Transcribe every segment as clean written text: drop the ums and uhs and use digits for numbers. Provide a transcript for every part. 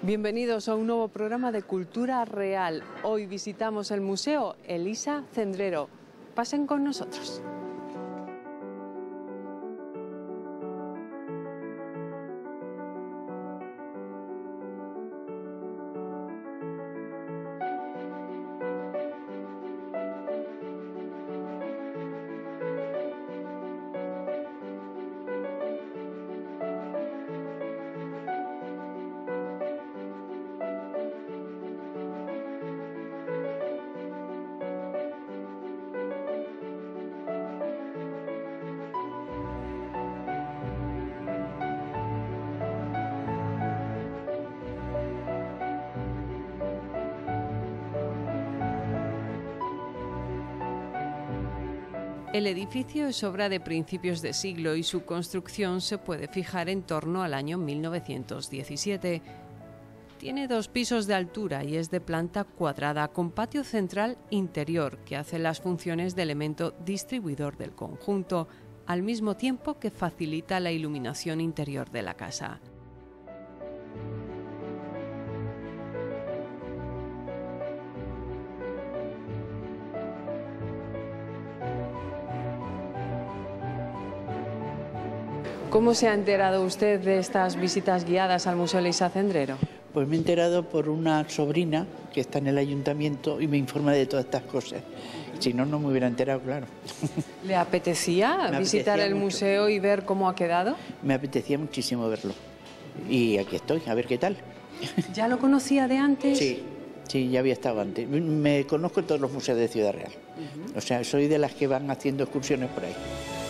Bienvenidos a un nuevo programa de Cultura Real. Hoy visitamos el Museo Elisa Cendrero. Pasen con nosotros. El edificio es obra de principios de siglo y su construcción se puede fijar en torno al año 1917. Tiene 2 pisos de altura y es de planta cuadrada con patio central interior que hace las funciones de elemento distribuidor del conjunto, al mismo tiempo que facilita la iluminación interior de la casa. ¿Cómo se ha enterado usted de estas visitas guiadas al Museo Elisa Cendrero? Pues me he enterado por una sobrina que está en el ayuntamiento y me informa de todas estas cosas. Si no, no me hubiera enterado, claro. ¿Le apetecía visitar el museo y ver cómo ha quedado? Me apetecía muchísimo verlo. Y aquí estoy, a ver qué tal. ¿Ya lo conocía de antes? Sí, ya había estado antes. Me conozco en todos los museos de Ciudad Real. O sea, soy de las que van haciendo excursiones por ahí.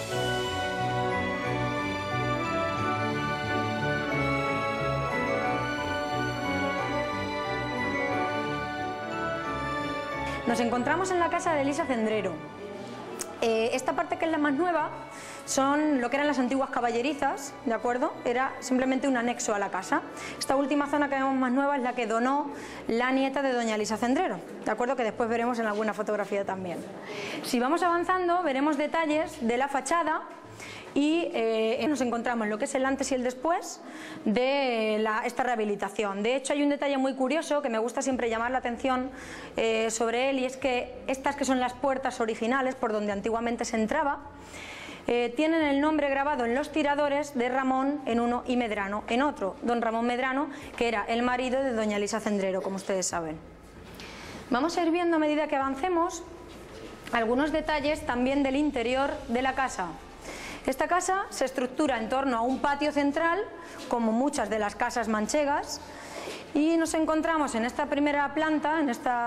Nos encontramos en la casa de Elisa Cendrero. Esta parte, que es la más nueva, son lo que eran las antiguas caballerizas, ¿de acuerdo? Era simplemente un anexo a la casa. Esta última zona que vemos más nueva es la que donó la nieta de doña Elisa Cendrero, ¿de acuerdo? Que después veremos en alguna fotografía también. Si vamos avanzando, veremos detalles de la fachada y nos encontramos lo que es el antes y el después de esta rehabilitación. De hecho, hay un detalle muy curioso que me gusta siempre llamar la atención sobre él, y es que estas, que son las puertas originales por donde antiguamente se entraba, tienen el nombre grabado en los tiradores de Ramón en uno y Medrano en otro, don Ramón Medrano, que era el marido de doña Elisa Cendrero, como ustedes saben. Vamos a ir viendo, a medida que avancemos, algunos detalles también del interior de la casa. Esta casa se estructura en torno a un patio central, como muchas de las casas manchegas, y nos encontramos en esta primera planta,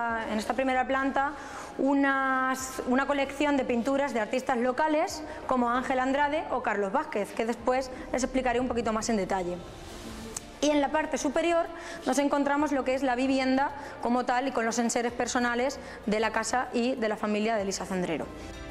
una colección de pinturas de artistas locales como Ángel Andrade o Carlos Vázquez, que después les explicaré un poquito más en detalle. Y en la parte superior nos encontramos lo que es la vivienda como tal, y con los enseres personales de la casa y de la familia de Elisa Cendrero.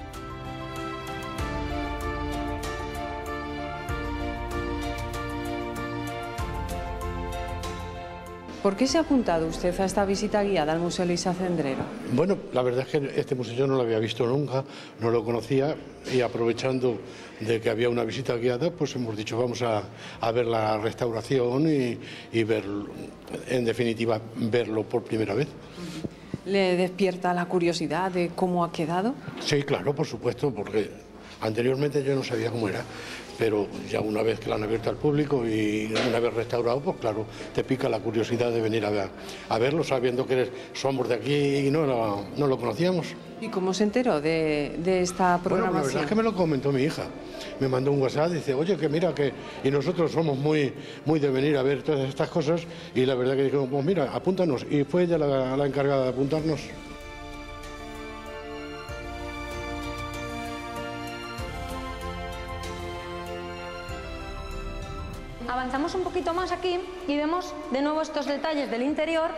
¿Por qué se ha apuntado usted a esta visita guiada al Museo Elisa Cendrero? Bueno, la verdad es que este museo yo no lo había visto nunca, no lo conocía, y aprovechando de que había una visita guiada, pues hemos dicho vamos a ver la restauración y ver, en definitiva, verlo por primera vez. ¿Le despierta la curiosidad de cómo ha quedado? Sí, claro, por supuesto, porque anteriormente yo no sabía cómo era, pero ya una vez que lo han abierto al público y una vez restaurado, pues claro, te pica la curiosidad de venir a verlo, sabiendo que somos de aquí y no lo conocíamos. ¿Y cómo se enteró de esta programación? Bueno, la verdad es que me lo comentó mi hija. Me mandó un WhatsApp, dice, oye, que mira, y nosotros somos muy de venir a ver todas estas cosas, y la verdad que dijimos, pues mira, apúntanos, y fue ella la encargada de apuntarnos. Avanzamos un poquito más aquí y vemos de nuevo estos detalles del interior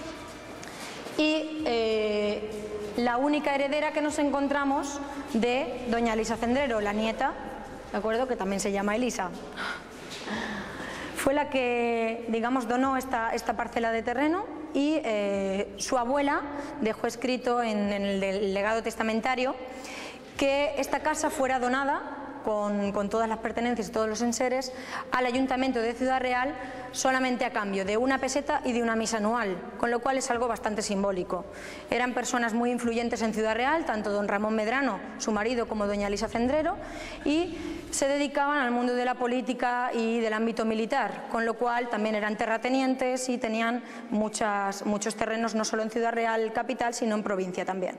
y la única heredera que nos encontramos de doña Elisa Cendrero, la nieta, ¿de acuerdo?, que también se llama Elisa. Fue la que, digamos, donó esta parcela de terreno, y su abuela dejó escrito en el legado testamentario que esta casa fuera donada con todas las pertenencias y todos los enseres al Ayuntamiento de Ciudad Real solamente a cambio de una peseta y de una misa anual, con lo cual es algo bastante simbólico. Eran personas muy influyentes en Ciudad Real, tanto don Ramón Medrano, su marido, como doña Elisa Cendrero, y se dedicaban al mundo de la política y del ámbito militar, con lo cual también eran terratenientes y tenían muchos terrenos, no solo en Ciudad Real capital, sino en provincia también.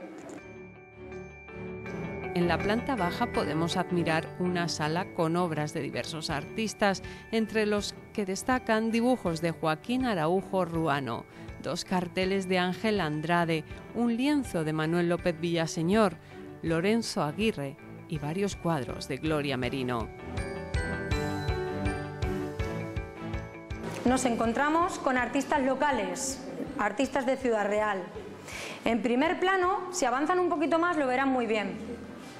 En la planta baja podemos admirar una sala con obras de diversos artistas, entre los que destacan dibujos de Joaquín Araujo Ruano, 2 carteles de Ángel Andrade, un lienzo de Manuel López Villaseñor, Lorenzo Aguirre y varios cuadros de Gloria Merino. Nos encontramos con artistas locales, artistas de Ciudad Real. En primer plano, si avanzan un poquito más lo verán muy bien.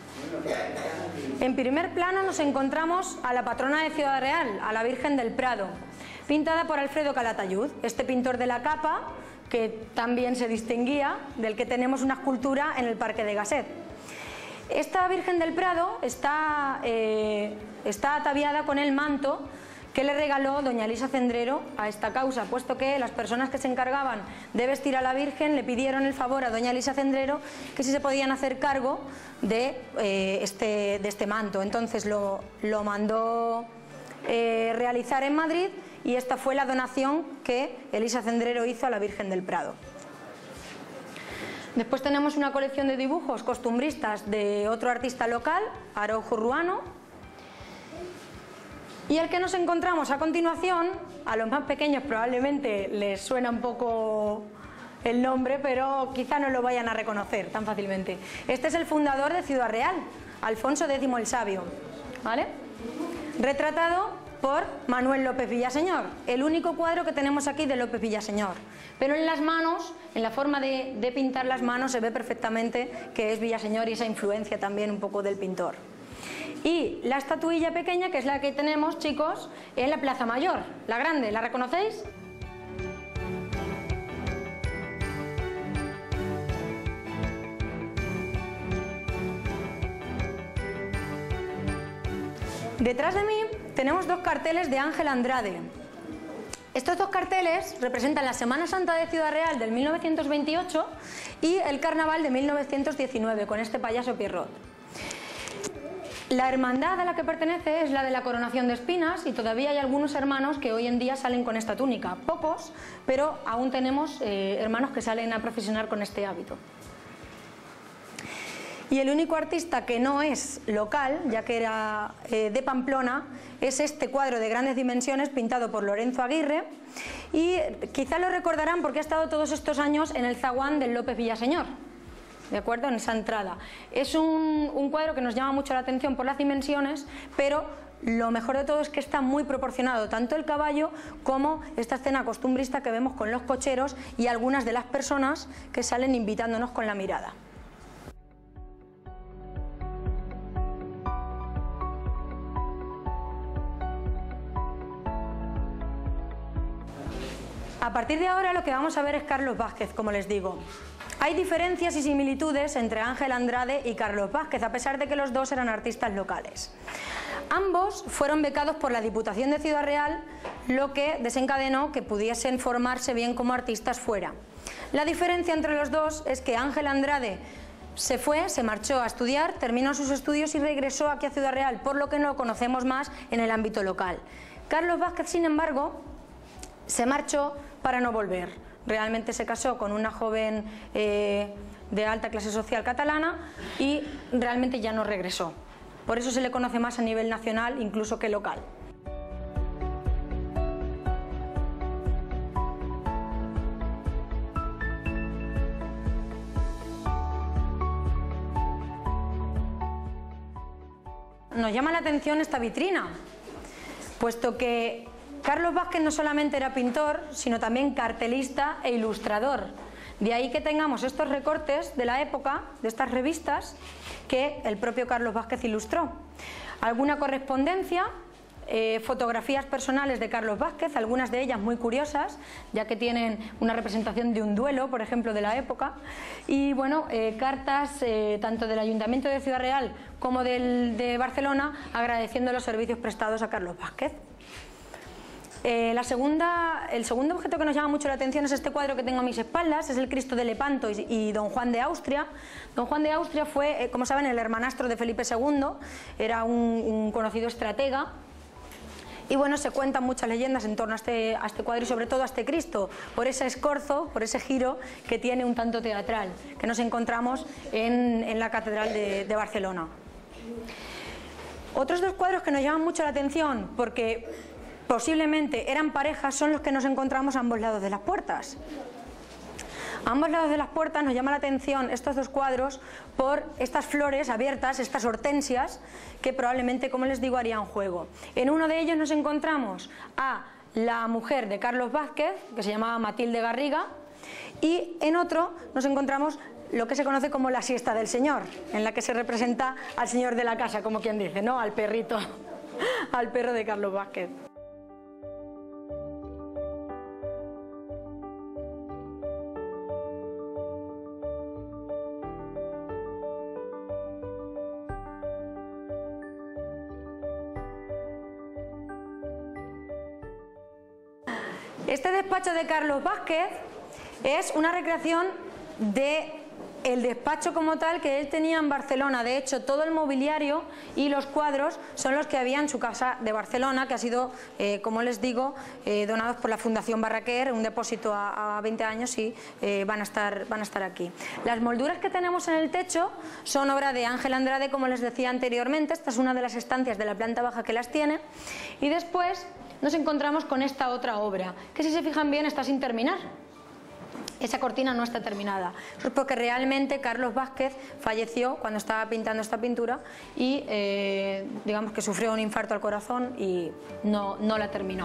En primer plano nos encontramos a la patrona de Ciudad Real, a la Virgen del Prado, pintada por Alfredo Calatayud, este pintor de la capa que también se distinguía, del que tenemos una escultura en el Parque de Gasset. Esta Virgen del Prado está ataviada con el manto que le regaló doña Elisa Cendrero a esta causa, puesto que las personas que se encargaban de vestir a la Virgen le pidieron el favor a doña Elisa Cendrero que si se podían hacer cargo de este manto. Entonces lo mandó realizar en Madrid y esta fue la donación que Elisa Cendrero hizo a la Virgen del Prado. Después tenemos una colección de dibujos costumbristas de otro artista local, Araujo Ruano. Y el que nos encontramos a continuación, a los más pequeños probablemente les suena un poco el nombre, pero quizá no lo vayan a reconocer tan fácilmente. Este es el fundador de Ciudad Real, Alfonso X el Sabio, ¿vale? Retratado por Manuel López Villaseñor, el único cuadro que tenemos aquí de López Villaseñor. Pero en las manos, en la forma de pintar las manos, se ve perfectamente que es Villaseñor y esa influencia también un poco del pintor. Y la estatuilla pequeña, que es la que tenemos, chicos, en la Plaza Mayor, la grande, ¿la reconocéis? Detrás de mí tenemos 2 carteles de Ángel Andrade. Estos 2 carteles representan la Semana Santa de Ciudad Real del 1928 y el Carnaval de 1919, con este payaso Pierrot. La hermandad a la que pertenece es la de la Coronación de Espinas y todavía hay algunos hermanos que hoy en día salen con esta túnica. Pocos, pero aún tenemos hermanos que salen a procesionar con este hábito. Y el único artista que no es local, ya que era de Pamplona, es este cuadro de grandes dimensiones pintado por Lorenzo Aguirre y quizá lo recordarán porque ha estado todos estos años en el zaguán del López Villaseñor. ¿De acuerdo? En esa entrada. Es un cuadro que nos llama mucho la atención por las dimensiones, pero lo mejor de todo es que está muy proporcionado, tanto el caballo como esta escena costumbrista que vemos con los cocheros y algunas de las personas que salen invitándonos con la mirada. A partir de ahora lo que vamos a ver es Carlos Vázquez, como les digo. Hay diferencias y similitudes entre Ángel Andrade y Carlos Vázquez, a pesar de que los dos eran artistas locales. Ambos fueron becados por la Diputación de Ciudad Real, lo que desencadenó que pudiesen formarse bien como artistas fuera. La diferencia entre los dos es que Ángel Andrade se marchó a estudiar, terminó sus estudios y regresó aquí a Ciudad Real, por lo que no lo conocemos más en el ámbito local. Carlos Vázquez, sin embargo, se marchó para no volver. Realmente se casó con una joven de alta clase social catalana y realmente ya no regresó. Por eso se le conoce más a nivel nacional incluso que local. Nos llama la atención esta vitrina, puesto que Carlos Vázquez no solamente era pintor, sino también cartelista e ilustrador. De ahí que tengamos estos recortes de la época, de estas revistas, que el propio Carlos Vázquez ilustró. Alguna correspondencia fotografías personales de Carlos Vázquez, algunas de ellas muy curiosas, ya que tienen una representación de un duelo, por ejemplo, de la época, y bueno, cartas tanto del Ayuntamiento de Ciudad Real como de Barcelona agradeciendo los servicios prestados a Carlos Vázquez. El segundo objeto que nos llama mucho la atención es este cuadro que tengo a mis espaldas, es el Cristo de Lepanto y Don Juan de Austria. Don Juan de Austria fue, como saben, el hermanastro de Felipe II, era un conocido estratega. Y bueno, se cuentan muchas leyendas en torno a este cuadro y sobre todo a este Cristo, por ese escorzo, por ese giro que tiene un tanto teatral, que nos encontramos en la Catedral de Barcelona. Otros dos cuadros que nos llaman mucho la atención, porque posiblemente eran parejas, son los que nos encontramos a ambos lados de las puertas. A ambos lados de las puertas nos llama la atención estos dos cuadros por estas flores abiertas, estas hortensias, que probablemente, como les digo, harían juego. En uno de ellos nos encontramos a la mujer de Carlos Vázquez, que se llamaba Matilde Garriga, y en otro nos encontramos lo que se conoce como la siesta del señor, en la que se representa al señor de la casa, como quien dice, ¿no? Al perrito, al perro de Carlos Vázquez. Este despacho de Carlos Vázquez es una recreación del despacho como tal que él tenía en Barcelona. De hecho, todo el mobiliario y los cuadros son los que había en su casa de Barcelona, que ha sido, como les digo, donados por la Fundación Barraquer, un depósito a 20 años, y van a estar aquí. Las molduras que tenemos en el techo son obra de Ángel Andrade, como les decía anteriormente. Esta es una de las estancias de la planta baja que las tiene. Y después nos encontramos con esta otra obra, que si se fijan bien está sin terminar. Esa cortina no está terminada. Eso es porque realmente Carlos Vázquez falleció cuando estaba pintando esta pintura y digamos que sufrió un infarto al corazón y no la terminó.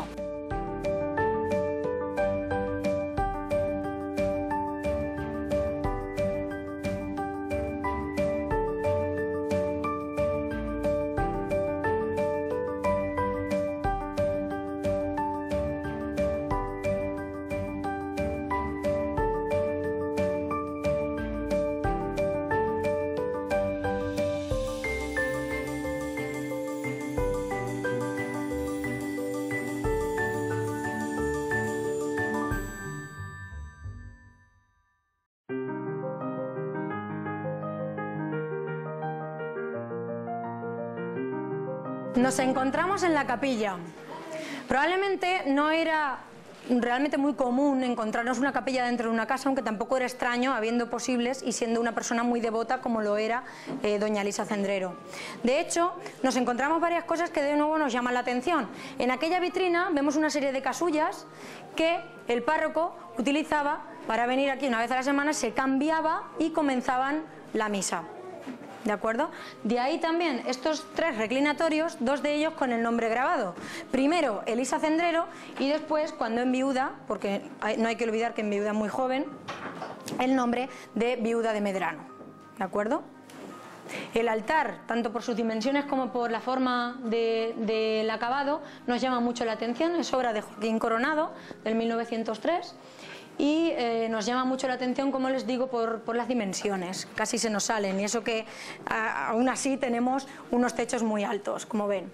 Nos encontramos en la capilla. Probablemente no era realmente muy común encontrarnos una capilla dentro de una casa, aunque tampoco era extraño, habiendo posibles y siendo una persona muy devota como lo era doña Elisa Cendrero. De hecho, nos encontramos varias cosas que de nuevo nos llaman la atención. En aquella vitrina vemos una serie de casullas que el párroco utilizaba para venir aquí una vez a la semana, se cambiaba y comenzaban la misa. ¿De acuerdo? De ahí también estos tres reclinatorios, dos de ellos con el nombre grabado. Primero Elisa Cendrero y después, cuando enviuda, porque no hay que olvidar que enviuda muy joven, el nombre de Viuda de Medrano. ¿De acuerdo? El altar, tanto por sus dimensiones como por la forma del acabado, nos llama mucho la atención. Es obra de Joaquín Coronado, del 1903. Y nos llama mucho la atención, como les digo, por las dimensiones, casi se nos salen, y eso que aún así tenemos unos techos muy altos, como ven.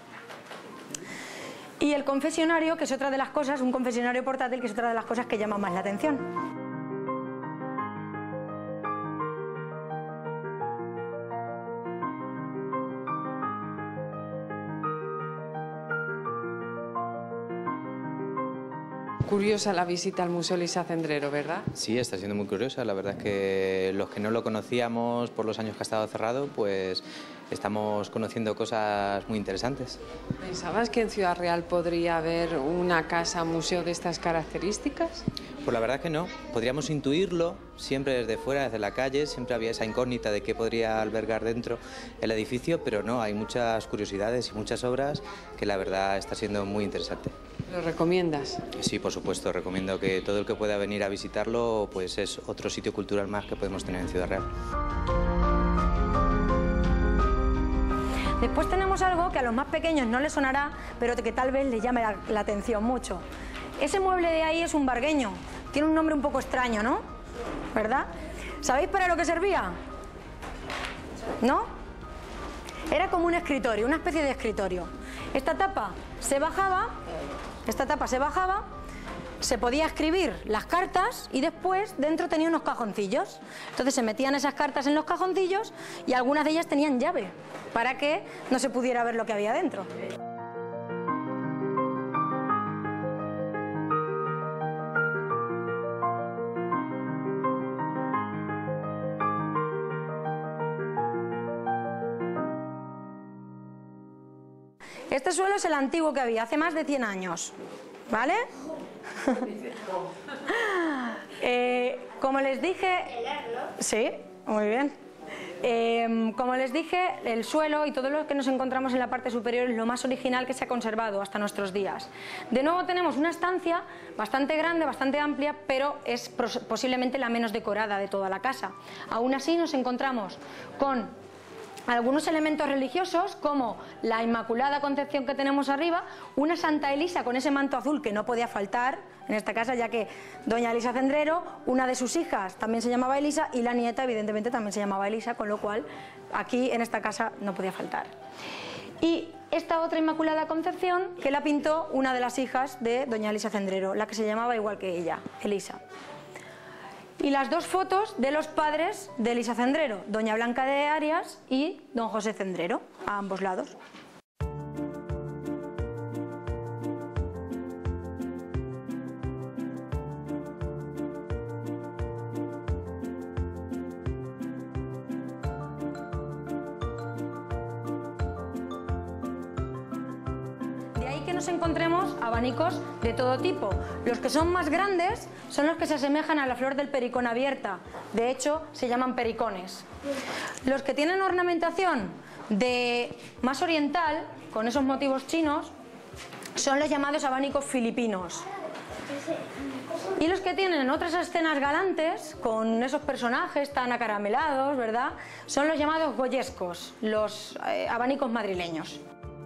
Y el confesionario, que es otra de las cosas, un confesionario portátil, que es otra de las cosas que llama más la atención. Curiosa la visita al Museo Elisa Cendrero, ¿verdad? Sí, está siendo muy curiosa. La verdad es que los que no lo conocíamos por los años que ha estado cerrado, pues estamos conociendo cosas muy interesantes. ¿Pensabas que en Ciudad Real podría haber una casa museo de estas características? Pues la verdad es que no. Podríamos intuirlo siempre desde fuera, desde la calle. Siempre había esa incógnita de qué podría albergar dentro el edificio, pero no, hay muchas curiosidades y muchas obras que la verdad está siendo muy interesante. ¿Lo recomiendas? Sí, por supuesto. Recomiendo que todo el que pueda venir a visitarlo, pues es otro sitio cultural más que podemos tener en Ciudad Real. Después tenemos algo que a los más pequeños no les sonará, pero que tal vez les llame la atención mucho. Ese mueble de ahí es un vargueño. Tiene un nombre un poco extraño, ¿no? ¿Verdad? ¿Sabéis para lo que servía? ¿No? Era como un escritorio, una especie de escritorio. Esta tapa se bajaba, se podía escribir las cartas y después dentro tenía unos cajoncillos. Entonces se metían esas cartas en los cajoncillos y algunas de ellas tenían llave para que no se pudiera ver lo que había dentro. Este suelo es el antiguo que había hace más de 100 años, ¿vale? Como les dije... Sí, muy bien. Como les dije, el suelo y todo lo que nos encontramos en la parte superior es lo más original que se ha conservado hasta nuestros días. De nuevo tenemos una estancia bastante grande, bastante amplia, pero es posiblemente la menos decorada de toda la casa. Aún así nos encontramos con algunos elementos religiosos como la Inmaculada Concepción que tenemos arriba, una Santa Elisa con ese manto azul que no podía faltar en esta casa, ya que doña Elisa Cendrero, una de sus hijas también se llamaba Elisa y la nieta evidentemente también se llamaba Elisa, con lo cual aquí en esta casa no podía faltar. Y esta otra Inmaculada Concepción que la pintó una de las hijas de doña Elisa Cendrero, la que se llamaba igual que ella, Elisa. Y las dos fotos de los padres de Elisa Cendrero, doña Blanca de Arias y don José Cendrero, a ambos lados. De ahí que nos encontremos abanicos de todo tipo. Los que son más grandes son los que se asemejan a la flor del pericón abierta. De hecho, se llaman pericones. Los que tienen ornamentación de más oriental, con esos motivos chinos, son los llamados abanicos filipinos. Y los que tienen otras escenas galantes, con esos personajes tan acaramelados, ¿verdad?, son los llamados goyescos, los abanicos madrileños.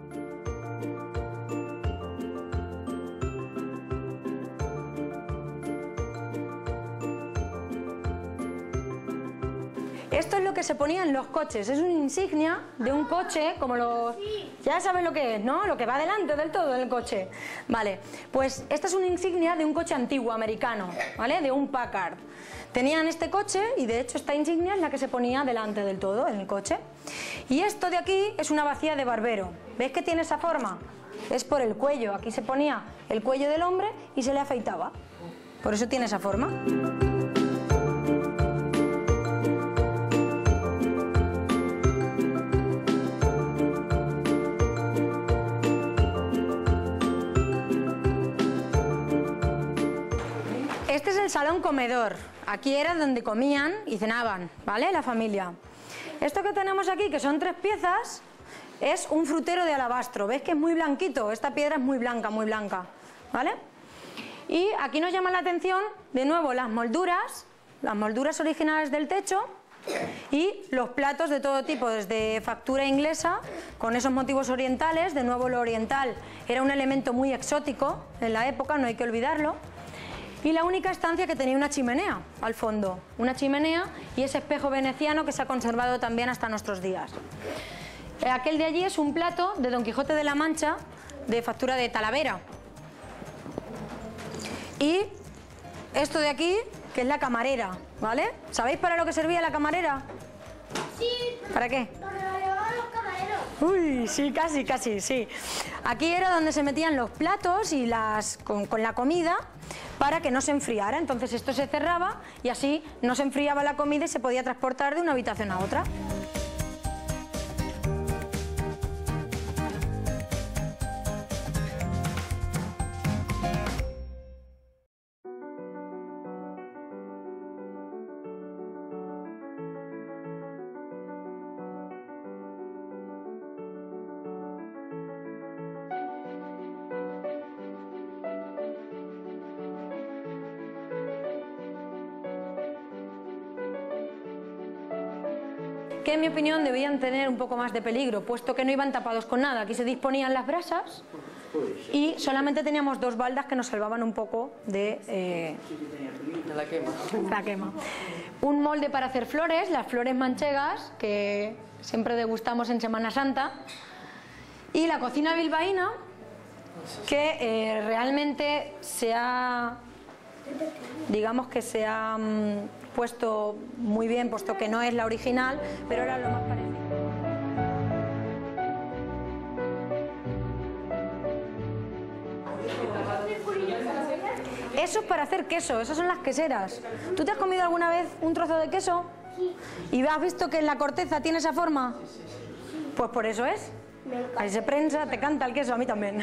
Esto es lo que se ponía en los coches, es una insignia de un coche, como los... Ya sabes lo que es, ¿no? Lo que va delante del todo del coche. Vale, pues esta es una insignia de un coche antiguo americano, ¿vale? De un Packard. Tenían este coche y de hecho esta insignia es la que se ponía delante del todo en el coche. Y esto de aquí es una bacía de barbero. ¿Ves que tiene esa forma? Es por el cuello, aquí se ponía el cuello del hombre y se le afeitaba. Por eso tiene esa forma. Este es el salón comedor. Aquí era donde comían y cenaban, ¿vale?, la familia. Esto que tenemos aquí, que son 3 piezas, es un frutero de alabastro. ¿Ves que es muy blanquito? Esta piedra es muy blanca, ¿vale? Y aquí nos llama la atención, de nuevo, las molduras originales del techo y los platos de todo tipo, desde factura inglesa, con esos motivos orientales. De nuevo, lo oriental era un elemento muy exótico en la época, no hay que olvidarlo. Y la única estancia que tenía una chimenea al fondo, una chimenea y ese espejo veneciano que se ha conservado también hasta nuestros días. Aquel de allí es un plato de Don Quijote de la Mancha de factura de Talavera. Y esto de aquí, que es la camarera, ¿vale? ¿Sabéis para lo que servía la camarera? Sí. ¿Para qué? Para llevar los camareros. Uy, sí, casi, sí. Aquí era donde se metían los platos y con la comida para que no se enfriara. Entonces esto se cerraba y así no se enfriaba la comida y se podía transportar de una habitación a otra. que en mi opinión debían tener un poco más de peligro, puesto que no iban tapados con nada. Aquí se disponían las brasas y solamente teníamos 2 baldas que nos salvaban un poco de la quema. Un molde para hacer flores, las flores manchegas, que siempre degustamos en Semana Santa. Y la cocina bilbaína, que realmente se ha, digamos que se ha puesto muy bien, puesto que no es la original, pero era lo más parecido. Eso es para hacer queso, esas son las queseras. ¿Tú te has comido alguna vez un trozo de queso? ¿Y has visto que en la corteza tiene esa forma? Pues por eso es. Ahí se prensa, te canta el queso, a mí también.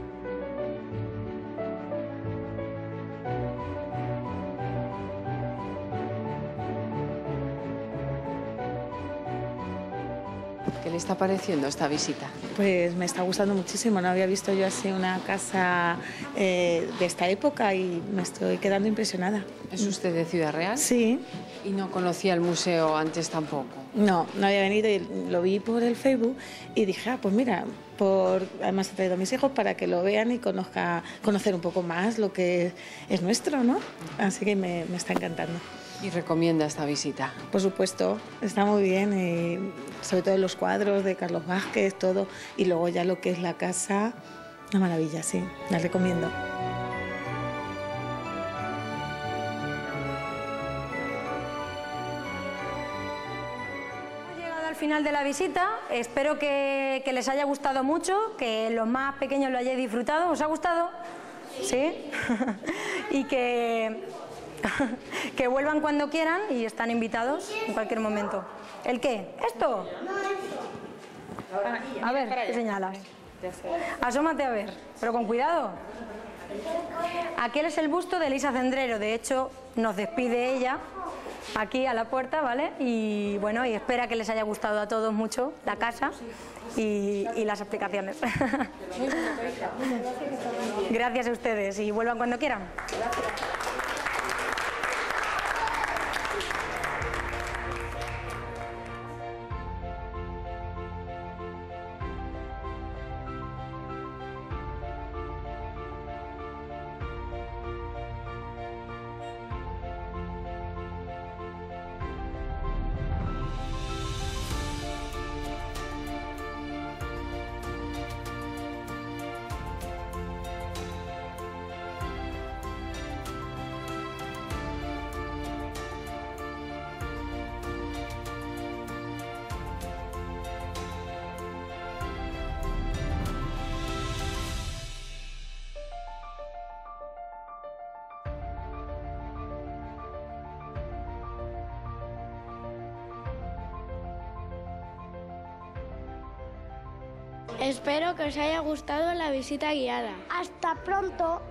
¿Qué le está pareciendo esta visita? Pues me está gustando muchísimo, no había visto yo así una casa de esta época y me estoy quedando impresionada. ¿Es usted de Ciudad Real? Sí. ¿Y no conocía el museo antes tampoco? No había venido y lo vi por el Facebook y dije, pues mira, además he traído a mis hijos para que lo vean y conocer un poco más lo que es nuestro, ¿no? Así que me está encantando. ¿Y recomienda esta visita? Por supuesto, está muy bien, sobre todo los cuadros de Carlos Vázquez, todo, y luego ya lo que es la casa, una maravilla, sí, la recomiendo. Hemos llegado al final de la visita, espero que les haya gustado mucho, que los más pequeños lo hayáis disfrutado. ¿Os ha gustado? ¿Sí? Y que vuelvan cuando quieran y están invitados en cualquier momento. ¿El qué? ¿Esto? A ver, ¿qué señalas? Asómate a ver, pero con cuidado. Aquel es el busto de Elisa Cendrero, de hecho nos despide ella aquí a la puerta, ¿vale? Y bueno, y espera que les haya gustado a todos mucho la casa y las explicaciones. Gracias a ustedes y vuelvan cuando quieran. Espero que os haya gustado la visita guiada. Hasta pronto.